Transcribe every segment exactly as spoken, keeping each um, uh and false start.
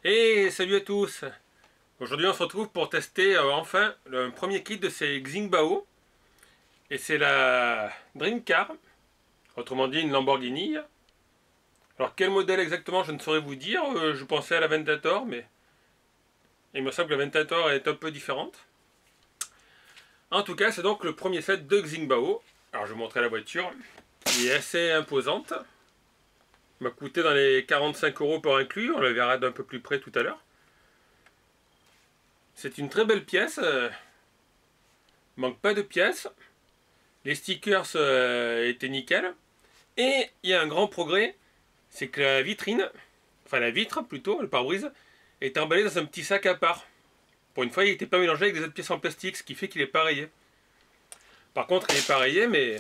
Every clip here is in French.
Et salut à tous. Aujourd'hui on se retrouve pour tester euh, enfin le premier kit de ces Xingbao. Et c'est la Dream Car, autrement dit une Lamborghini. Alors quel modèle exactement je ne saurais vous dire, euh, je pensais à la Ventator, mais il me semble que la Ventator est un peu différente. En tout cas c'est donc le premier set de Xingbao. Alors je vais vous montrer la voiture, qui est assez imposante. M'a coûté dans les quarante-cinq euros pour inclus, on la verra d'un peu plus près tout à l'heure. C'est une très belle pièce, euh, manque pas de pièces, les stickers euh, étaient nickel, et il y a un grand progrès, c'est que la vitrine, enfin la vitre plutôt, le pare-brise, est emballé dans un petit sac à part. Pour une fois il n'était pas mélangé avec des autres pièces en plastique, ce qui fait qu'il est pas rayé. Par contre il est pas rayé, mais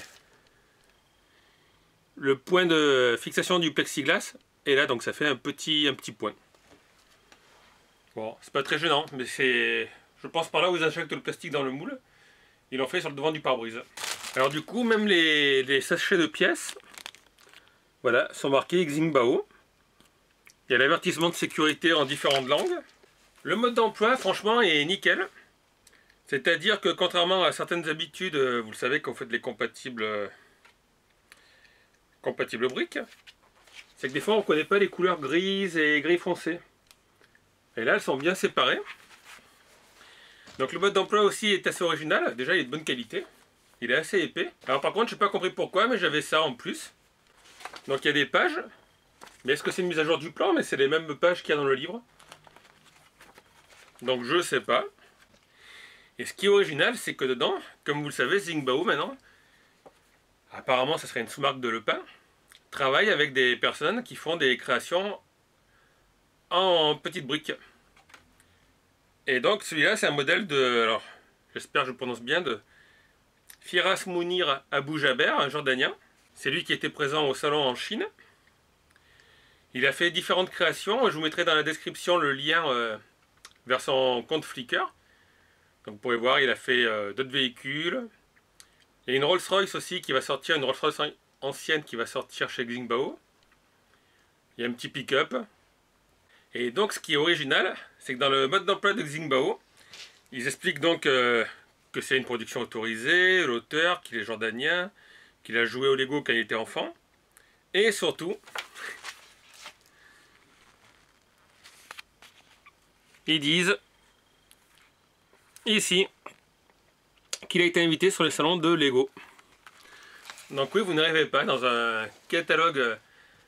le point de fixation du plexiglas est là, donc ça fait un petit, un petit point. Bon, c'est pas très gênant, mais c'est... Je pense par là où ils injectent le plastique dans le moule. Ils l'ont fait sur le devant du pare-brise. Alors du coup, même les, les sachets de pièces, voilà, sont marqués Xingbao. Il y a l'avertissement de sécurité en différentes langues. Le mode d'emploi, franchement, est nickel. C'est-à-dire que contrairement à certaines habitudes, vous le savez, qu'on fait les compatibles, compatibles briques, c'est que des fois on ne connaît pas les couleurs grises et gris foncé. Et là, elles sont bien séparées. Donc le mode d'emploi aussi est assez original. Déjà, il est de bonne qualité. Il est assez épais. Alors par contre, je n'ai pas compris pourquoi, mais j'avais ça en plus. Donc il y a des pages. Mais est-ce que c'est une mise à jour du plan? Mais c'est les mêmes pages qu'il y a dans le livre. Donc je sais pas. Et ce qui est original, c'est que dedans, comme vous le savez, Xingbao maintenant, apparemment ça serait une sous-marque de Le Pen, travaille avec des personnes qui font des créations en petites briques. Et donc celui-là c'est un modèle de, alors j'espère que je prononce bien, de Firas Mounir Abou Jaber, un Jordanien. C'est lui qui était présent au salon en Chine. Il a fait différentes créations, je vous mettrai dans la description le lien euh, vers son compte Flickr. Donc vous pourrez voir, il a fait euh, d'autres véhicules. Il y a une Rolls-Royce aussi qui va sortir, une Rolls-Royce ancienne qui va sortir chez Xingbao. Il y a un petit pick-up. Et donc ce qui est original, c'est que dans le mode d'emploi de Xingbao, ils expliquent donc euh, que c'est une production autorisée, l'auteur, qu'il est jordanien, qu'il a joué au Lego quand il était enfant. Et surtout, ils disent ici qu'il a été invité sur les salons de Lego. Donc oui, vous ne rêvez pas, dans un catalogue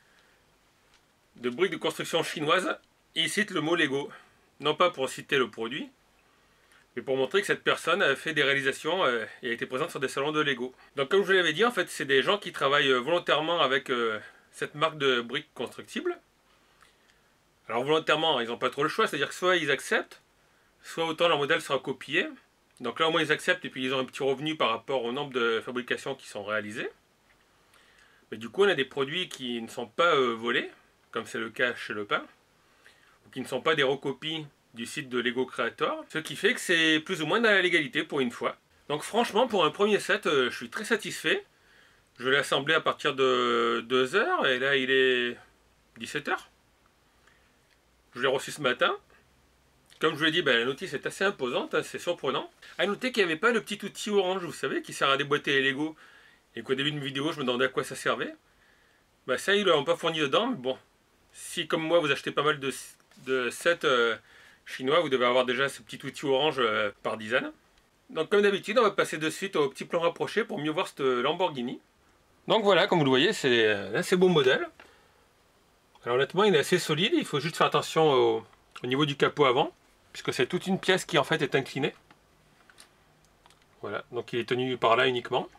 de briques de construction chinoise, il cite le mot Lego. Non pas pour citer le produit, mais pour montrer que cette personne a fait des réalisations euh, et a été présente sur des salons de Lego. Donc comme je vous l'avais dit, en fait, c'est des gens qui travaillent volontairement avec euh, cette marque de briques constructibles. Alors volontairement, ils n'ont pas trop le choix, c'est-à-dire que soit ils acceptent, soit autant leur modèle sera copié. Donc là au moins ils acceptent et puis ils ont un petit revenu par rapport au nombre de fabrications qui sont réalisées. Mais du coup on a des produits qui ne sont pas euh, volés, comme c'est le cas chez Le Pen, ou qui ne sont pas des recopies du site de Lego Creator, ce qui fait que c'est plus ou moins dans la légalité pour une fois. Donc franchement pour un premier set, euh, je suis très satisfait. Je l'ai assemblé à partir de deux heures et là il est dix-sept heures. Je l'ai reçu ce matin. Comme je vous l'ai dit, ben, la notice est assez imposante, hein, c'est surprenant. A noter qu'il n'y avait pas le petit outil orange, vous savez, qui sert à déboîter les Lego. Et qu'au début d'une vidéo, je me demandais à quoi ça servait. Ben, ça, ils ne l'ont pas fourni dedans, mais bon. Si, comme moi, vous achetez pas mal de, de sets euh, chinois, vous devez avoir déjà ce petit outil orange euh, par dizaine. Donc, comme d'habitude, on va passer de suite au petit plan rapproché pour mieux voir cette Lamborghini. Donc voilà, comme vous le voyez, c'est un assez beau modèle. Alors honnêtement, il est assez solide, il faut juste faire attention au, au niveau du capot avant, puisque c'est toute une pièce qui en fait est inclinée. Voilà, donc il est tenu par là uniquement.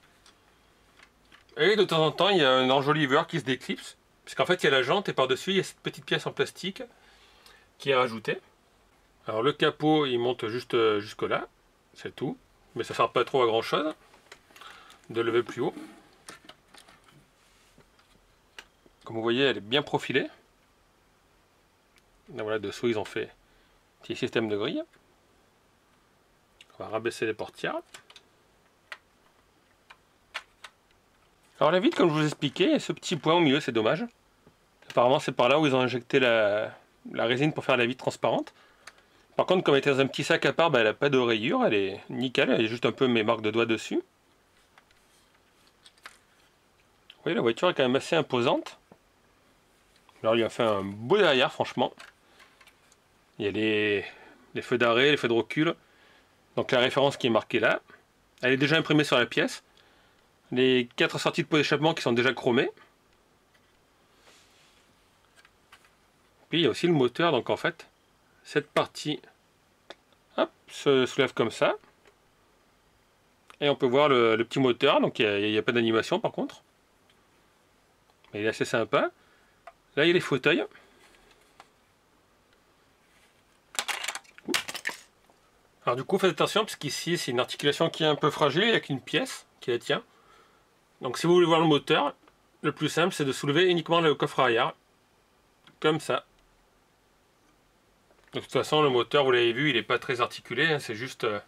Et de temps en temps, il y a un enjoliveur qui se déclipse, puisqu'en fait il y a la jante et par-dessus il y a cette petite pièce en plastique qui est rajoutée. Alors le capot il monte juste jusque là, c'est tout, mais ça ne sert pas trop à grand chose de lever plus haut. Comme vous voyez, elle est bien profilée. Là, voilà, dessous ils ont fait un petit système de grille. On va rabaisser les portières. Alors la vitre, comme je vous expliquais, ce petit point au milieu, c'est dommage. Apparemment c'est par là où ils ont injecté la, la résine pour faire la vitre transparente. Par contre, comme elle est dans un petit sac à part, bah, elle n'a pas de rayures, elle est nickel, elle a juste un peu mes marques de doigts dessus. Vous voyez, la voiture est quand même assez imposante. Alors, il lui a fait un beau derrière, franchement. Il y a les, les feux d'arrêt, les feux de recul. Donc la référence qui est marquée là. Elle est déjà imprimée sur la pièce. Les quatre sorties de pot d'échappement qui sont déjà chromées. Puis il y a aussi le moteur, donc en fait, cette partie hop, se soulève comme ça. Et on peut voir le, le petit moteur, donc il n'y a, a pas d'animation par contre. Mais il est assez sympa. Là il y a les fauteuils. Alors du coup faites attention parce qu'ici c'est une articulation qui est un peu fragile, il n'y a qu'une pièce qui la tient. Donc si vous voulez voir le moteur, le plus simple c'est de soulever uniquement le coffre arrière. Comme ça. De toute façon le moteur, vous l'avez vu, il n'est pas très articulé, hein, c'est juste euh,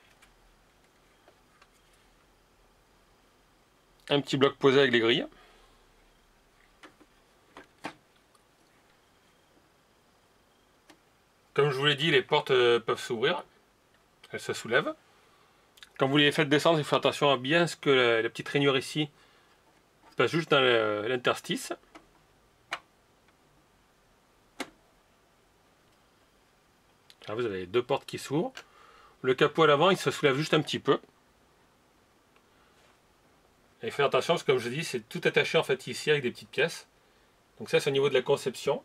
un petit bloc posé avec les grilles. Comme je vous l'ai dit, les portes euh, peuvent s'ouvrir. Elle se soulève. Quand vous les faites descendre, il faut faire attention à bien ce que la, la petite rainure ici passe juste dans l'interstice. Là, vous avez deux portes qui s'ouvrent. Le capot à l'avant, il se soulève juste un petit peu. Et faites attention parce que comme je dis, c'est tout attaché en fait ici avec des petites pièces. Donc ça, c'est au niveau de la conception.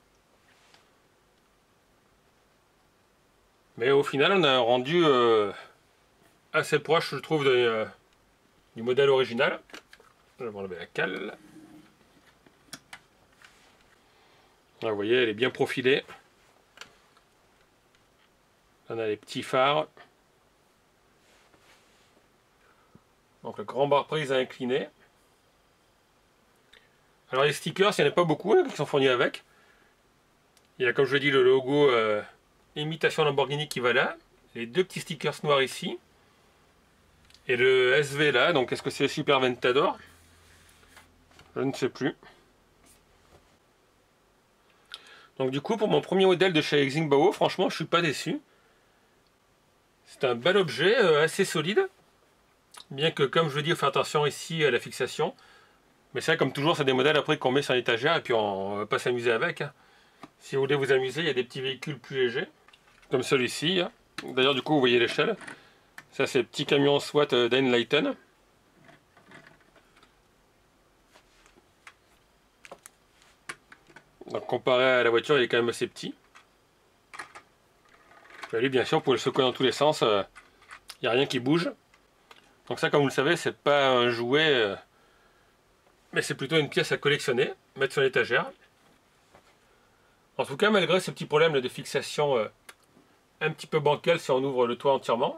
Mais au final, on a un rendu euh, assez proche, je trouve, de, euh, du modèle original. Je vais enlever la cale. Là, vous voyez, elle est bien profilée. On a les petits phares. Donc le grand bar-prise à incliner. Alors les stickers, il n'y en a pas beaucoup hein, qui sont fournis avec. Il y a, comme je l'ai dit, le logo euh, imitation Lamborghini qui va là. Les deux petits stickers noirs ici. Et le S V là, donc est-ce que c'est Super Ventador? Je ne sais plus. Donc du coup, pour mon premier modèle de chez Xingbao, franchement, je suis pas déçu. C'est un bel objet, euh, assez solide. Bien que, comme je le dis, il faut faire attention ici à la fixation. Mais c'est vrai, comme toujours, c'est des modèles après qu'on met sur l'étagère et puis on ne va pas s'amuser avec. Hein. Si vous voulez vous amuser, il y a des petits véhicules plus légers, comme celui-ci. Hein. D'ailleurs, du coup, vous voyez l'échelle. Ça, c'est le petit camion SWAT d'Enlighten. Donc, comparé à la voiture, il est quand même assez petit. Et lui, bien sûr, vous pouvez le secouer dans tous les sens. Il euh, n'y a rien qui bouge. Donc ça, comme vous le savez, c'est pas un jouet, euh, mais c'est plutôt une pièce à collectionner, mettre sur l'étagère. En tout cas, malgré ce petit problème de fixation euh, un petit peu bancal si on ouvre le toit entièrement,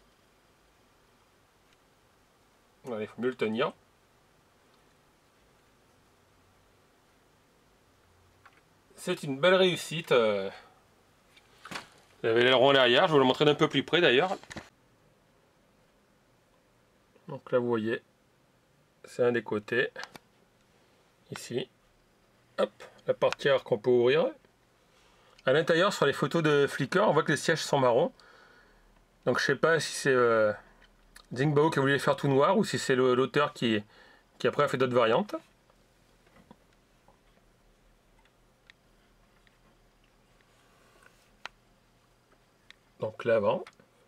il faut mieux le tenir. C'est une belle réussite. Euh, vous avez l'aileron à l'arrière, je vais vous le montrer d'un peu plus près d'ailleurs. Donc là vous voyez, c'est un des côtés, ici, hop, la partie arrière qu'on peut ouvrir. À l'intérieur, sur les photos de Flickr, on voit que les sièges sont marrons. Donc je sais pas si c'est euh, Xingbao qui a voulu les faire tout noir ou si c'est l'auteur qui, qui après a fait d'autres variantes. Donc l'avant.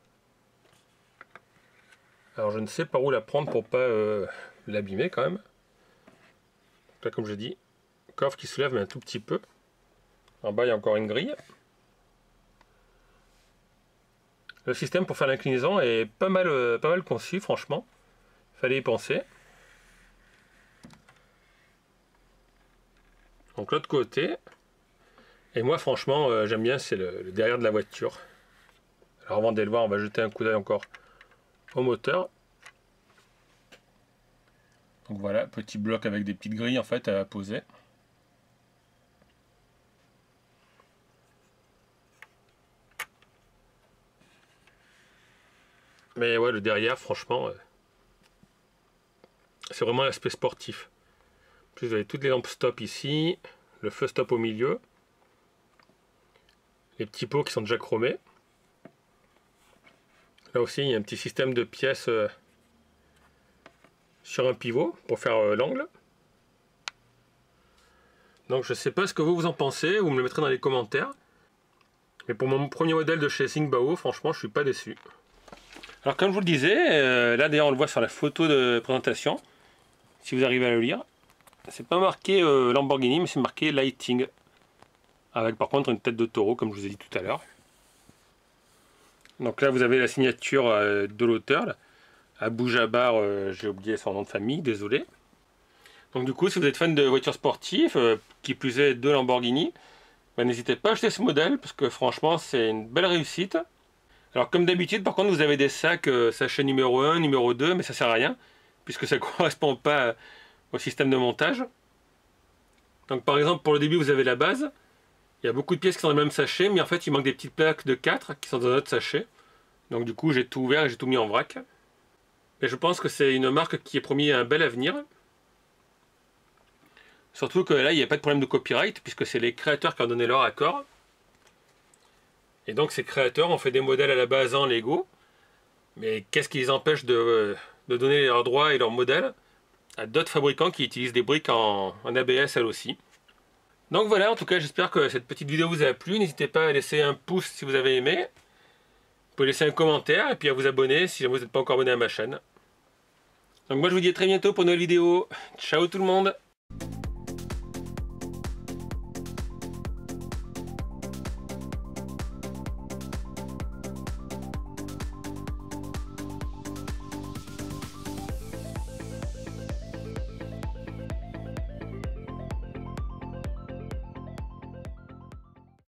Alors je ne sais par où la prendre pour pas euh, l'abîmer quand même. Donc là, comme je dis, coffre qui soulève mais un tout petit peu. En bas il y a encore une grille. Le système pour faire l'inclinaison est pas mal, euh, pas mal conçu franchement. Il fallait y penser. Donc l'autre côté. Et moi franchement euh, j'aime bien, c'est le, le derrière de la voiture. Alors avant d'aller le voir, on va jeter un coup d'œil encore au moteur. Donc voilà, petit bloc avec des petites grilles en fait à poser. Mais ouais, le derrière, franchement, euh, c'est vraiment l'aspect sportif. En plus, vous avez toutes les lampes stop ici, le feu stop au milieu. les petits pots qui sont déjà chromés. Là aussi, il y a un petit système de pièces euh, sur un pivot pour faire euh, l'angle. Donc je sais pas ce que vous vous en pensez, vous me le mettrez dans les commentaires. Mais pour mon premier modèle de chez Xingbao, franchement, je suis pas déçu. Alors comme je vous le disais, euh, là d'ailleurs on le voit sur la photo de présentation, si vous arrivez à le lire, c'est pas marqué euh, Lamborghini, mais c'est marqué Lighting. Avec par contre une tête de taureau, comme je vous ai dit tout à l'heure. Donc là vous avez la signature euh, de l'auteur, Abou Jabar, euh, j'ai oublié son nom de famille, désolé. Donc du coup, si vous êtes fan de voitures sportives, euh, qui plus est de Lamborghini, bah, n'hésitez pas à acheter ce modèle, parce que franchement c'est une belle réussite. Alors comme d'habitude, par contre, vous avez des sacs euh, sachet numéro un, numéro deux, mais ça sert à rien, puisque ça ne correspond pas au système de montage. Donc par exemple, pour le début, vous avez la base. Il y a beaucoup de pièces qui sont dans le même sachet, mais en fait, il manque des petites plaques de quatre qui sont dans un autre sachet. Donc du coup, j'ai tout ouvert et j'ai tout mis en vrac. Mais je pense que c'est une marque qui est promis un bel avenir. Surtout que là, il n'y a pas de problème de copyright, puisque c'est les créateurs qui ont donné leur accord. Et donc ces créateurs ont fait des modèles à la base en Lego. Mais qu'est-ce qui les empêche de, de donner leurs droits et leurs modèles à d'autres fabricants qui utilisent des briques en, en A B S elles aussi. Donc voilà, en tout cas j'espère que cette petite vidéo vous a plu. N'hésitez pas à laisser un pouce si vous avez aimé. Vous pouvez laisser un commentaire et puis à vous abonner si vous n'êtes pas encore abonné à ma chaîne. Donc moi je vous dis à très bientôt pour une nouvelle vidéo. Ciao tout le monde!